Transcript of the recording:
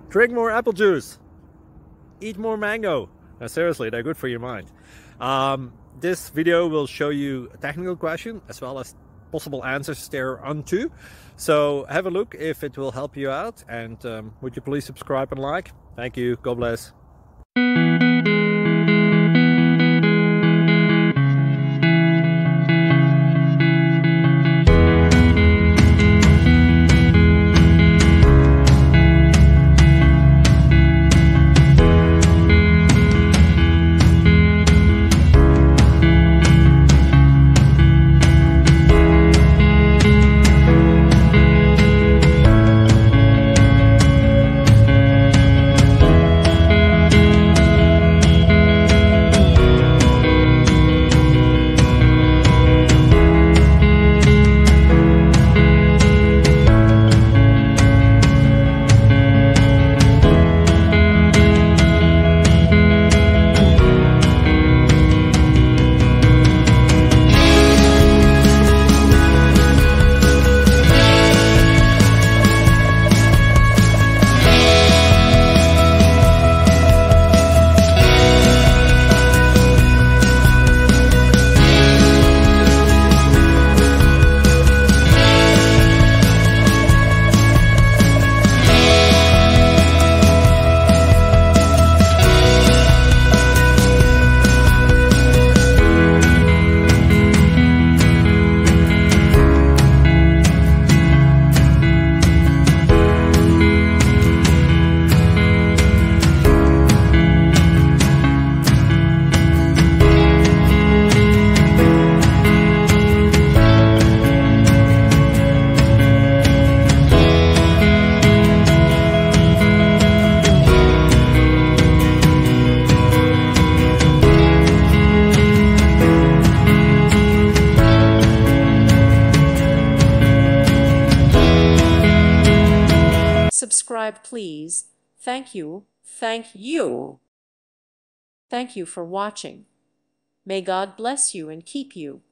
Drink more apple juice. Eat more mango. Now, seriously, they're good for your mind. This video will show you a technical question as well as possible answers thereunto. So have a look if it will help you out, and would you please subscribe and like? Thank you. God bless. Subscribe, please. Thank you. Thank you. Thank you for watching. May God bless you and keep you.